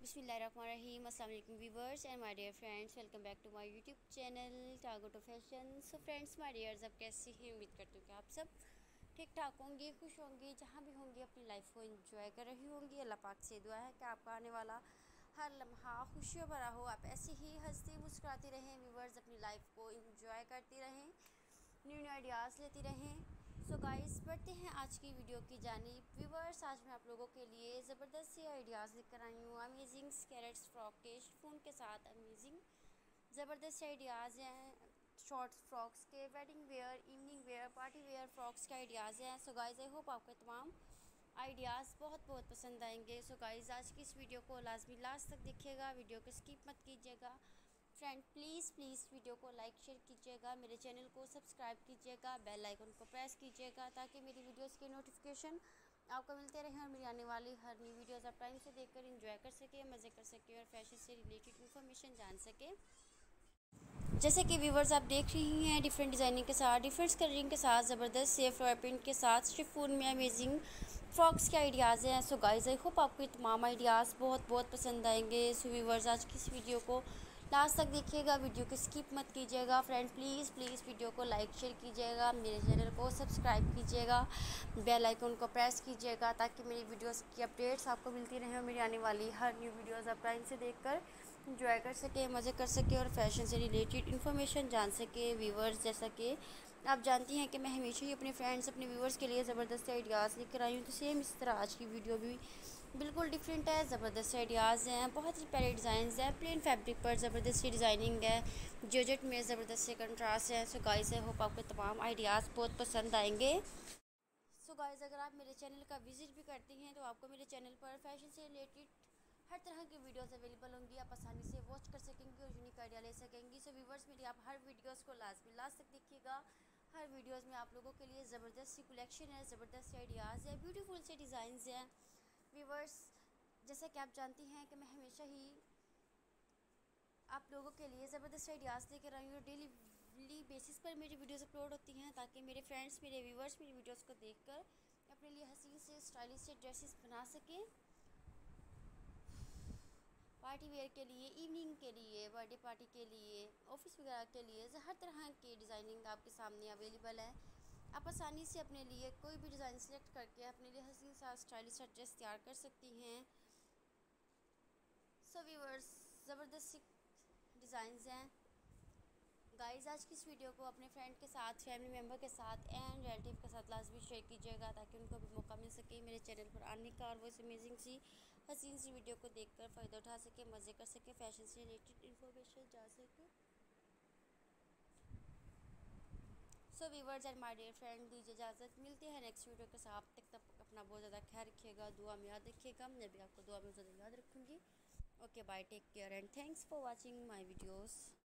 बिस्मिल्लाहिर्रहमानिर्रहीम। अस्सलाम वालेकुम viewers and my dear friends, welcome back to my YouTube channel टागो to fashion. So friends, my dears, अब कैसी हैं? उम्मीद करती हूँ कि आप सब ठीक ठाक होंगे, खुश होंगे, जहाँ भी होंगे अपनी लाइफ को एंजॉय कर रही होंगी। अल्लाह पाक से दुआ है कि आपका आने वाला हर लम्हा खुशियों भरा हो। आप ऐसे ही हंसती मुस्कुराती रहें व्यूवर्स, अपनी लाइफ को एंजॉय करती रहें, न्यू न्यू आइडियाज़ लेती रहें। सो गाइस, बढ़ते हैं आज की वीडियो की जानिब। व्यूवर्स, आज मैं आप लोगों के लिए ज़बरदस्त से आइडियाज़ लेकर आई हूँ। अमेजिंग कैरेट्स फ्रॉक के शिफॉन के साथ अमेजिंग ज़बरदस्त आइडियाज़ हैं। शॉर्ट फ्रॉक्स के, wedding wear, evening wear, party wear frocks के आइडियाज़ हैं। सो गाइस, आई होप आपको तमाम आइडियाज़ बहुत बहुत पसंद आएंगे। सो गाइस, आज की इस वीडियो को लाजमी लास्ट तक देखिएगा, वीडियो को स्किप मत कीजिएगा। फ्रेंड, प्लीज़ वीडियो को लाइक शेयर कीजिएगा, मेरे चैनल को सब्सक्राइब कीजिएगा, बेल आइकन को प्रेस कीजिएगा ताकि मेरी वीडियोस के नोटिफिकेशन आपको मिलते रहें और मेरी आने वाली हर न्यू वीडियोस आप टाइम से देखकर एंजॉय कर सकें, मज़े कर सकें और फैशन से रिलेटेड इन्फॉर्मेशन जान सकें। जैसे कि व्यूवर्स, आप देख रही हैं डिफरेंट डिज़ाइनिंग के साथ, डिफरेंट कलरिंग के साथ, ज़बरदस्त से फ्लोर प्रिंट के साथ शिफॉन में अमेजिंग फ्रॉक्स के आइडियाज़ हैं। सो गाइस, आई होप आपको ये तमाम आइडियाज़ बहुत बहुत पसंद आएंगे। सो व्यूवर्स, आज की इस वीडियो को लास्ट तक देखिएगा, वीडियो को स्किप मत कीजिएगा। फ्रेंड, प्लीज़ वीडियो को लाइक शेयर कीजिएगा, मेरे चैनल को सब्सक्राइब कीजिएगा, बेल आइकन को प्रेस कीजिएगा ताकि मेरी वीडियोस की अपडेट्स आपको मिलती रहें और मेरी आने वाली हर न्यू वीडियोस आप टाइम से देखकर इंजॉय कर सके, मज़े कर सके और फैशन से रिलेटेड इन्फॉर्मेशन जान सके। व्यूवर्स, जैसा कि आप जानती हैं कि मैं हमेशा ही अपने फ्रेंड्स, अपने व्यूवर्स के लिए ज़बरदस्त आइडियाज़ लेकर आई हूँ, तो सेम इस तरह आज की वीडियो भी बिल्कुल डिफरेंट है। ज़बरदस्त आइडियाज़ हैं, बहुत ही प्यारे डिज़ाइन हैं, प्लेन फैब्रिक पर ज़बरदस्त डिज़ाइनिंग है, जॉर्जेट में ज़बरदस्त से कंट्रास्ट है। सो गाइस, आई होप आपको तमाम आइडियाज़ बहुत पसंद आएंगे। सो गाइस, अगर आप मेरे चैनल का विज़िट भी करती हैं तो आपको मेरे चैनल पर फैशन से रिलेटेड हर तरह की वीडियोस अवेलेबल होंगी, आप आसानी से वॉच कर सकेंगी और यूनिक आइडिया ले सकेंगी। सो व्यूवर्स, मेरी आप हर वीडियोस को लाजमी लास्ट तक देखिएगा। हर वीडियोस में आप लोगों के लिए ज़बरदस्त सी कलेक्शन है, ज़बरदस्त आइडियाज़ है, ब्यूटीफुल से डिज़ाइंस हैं। व्यूवर्स, जैसा कि आप जानती हैं कि मैं हमेशा ही आप लोगों के लिए ज़बरदस्त आइडियाज़ लेकर आई हूँ। डेली बेसिस पर मेरी वीडियोस अपलोड होती हैं ताकि मेरे फ्रेंड्स, मेरे व्यूवर्स मेरी वीडियोस को देखकर अपने लिए हसीन से स्टाइलिश से ड्रेसेस बना सकें। पार्टी वेयर के लिए, इवनिंग के लिए, बर्थडे पार्टी के लिए, ऑफिस वगैरह के लिए, हर तरह की डिज़ाइनिंग आपके सामने अवेलेबल है। आप आसानी से अपने लिए कोई भी डिज़ाइन सेलेक्ट करके अपने लिए हसीन सा स्टाइलिश सा ड्रेस तैयार कर सकती हैं। सो व्यूअर्स, ज़बरदस्त डिज़ाइंस हैं। गाइस, आज की इस वीडियो को अपने फ्रेंड के साथ, फैमिली मेम्बर के साथ एंड रिलेटिव के साथ लाजमी शेयर कीजिएगा ताकि उनको भी मौका मिल सके मेरे चैनल पर आने का और वो इस अमेजिंग सी हसीन सी वीडियो को देखकर फ़ायदा उठा सके, मज़े कर सके, फैशन से रिलेटेड इन्फॉर्मेशन जा सके। So viewers and my dear friend, दीजिए इजाज़त, मिलते हैं नेक्स्ट वीडियो के साथ। तक तक अपना बहुत ज़्यादा ख्याल रखिएगा, दुआ में याद रखिएगा, मैं भी आपको दुआ में ज़्यादा याद रखूँगी। Okay, bye, take care and thanks for watching my videos.